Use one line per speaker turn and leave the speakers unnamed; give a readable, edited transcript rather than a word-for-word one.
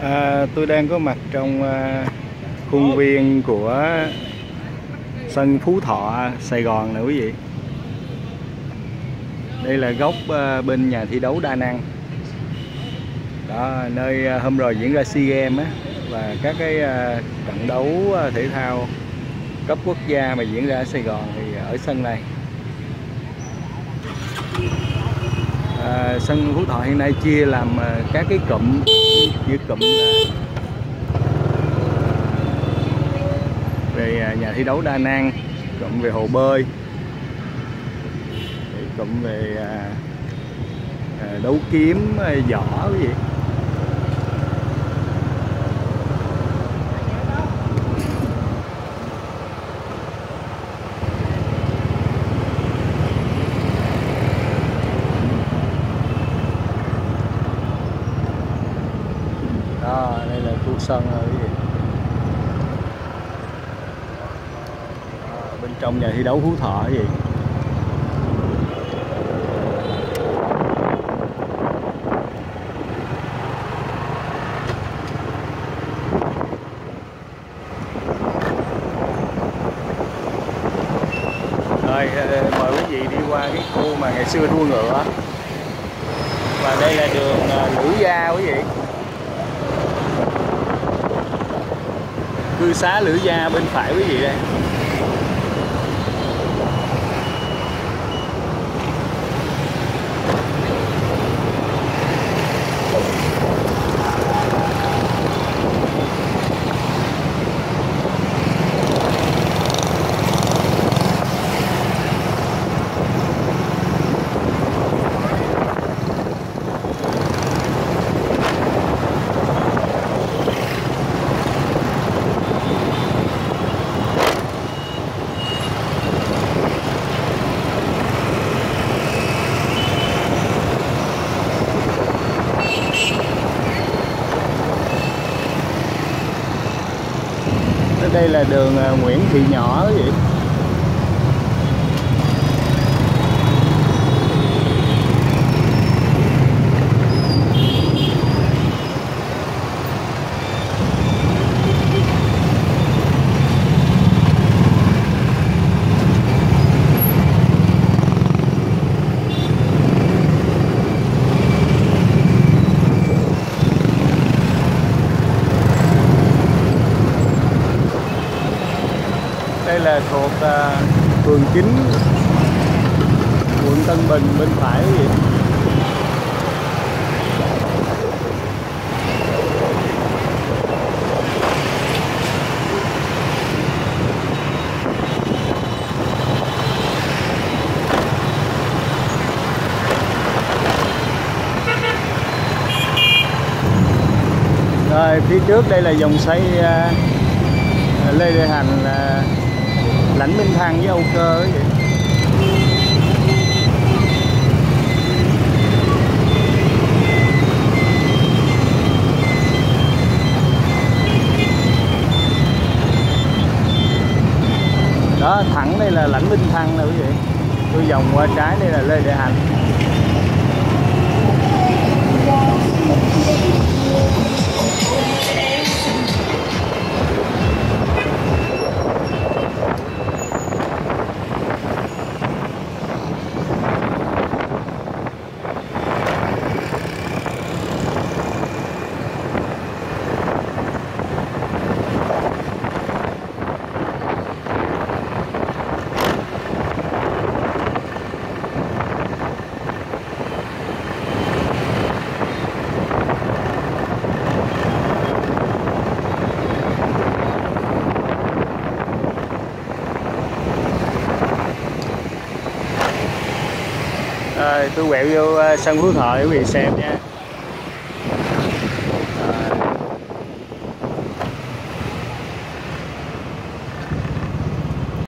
Tôi đang có mặt trong khuôn viên của sân Phú Thọ, Sài Gòn nè quý vị. Đây là góc bên nhà thi đấu đa năng. Đó, nơi hôm rồi diễn ra SEA Games á, và các cái trận đấu thể thao cấp quốc gia mà diễn ra ở Sài Gòn thì ở sân này. Sân Phú Thọ hiện nay chia làm các cái cụm, như cụm về nhà thi đấu đa năng, cụm về hồ bơi, cụm về đấu kiếm, võ cái gì. Đó, đây là khu sân rồi quý vị. Bên trong nhà thi đấu Phú Thọ cái gì. Rồi, mời quý vị đi qua cái khu mà ngày xưa đua ngựa. Và đây là đường Lữ Gia quý vị. Cư xá Lữ Gia bên phải quý vị đây. Đây là đường Nguyễn Thị Nhỏ quý vị. Đây là thuộc phường 9, quận Tân Bình bên phải quý vị. Rồi phía trước đây là dòng xoay Lê Đại Hành, Lãnh Minh Thăng với Âu Cơ ấy vậy. Đó, thẳng đây là Lãnh Minh Thăng nè quý vị. Tôi vòng qua trái đây là Lê Đại Hành. Tôi quẹo vô sân Phú Thọ để quý vị xem nha.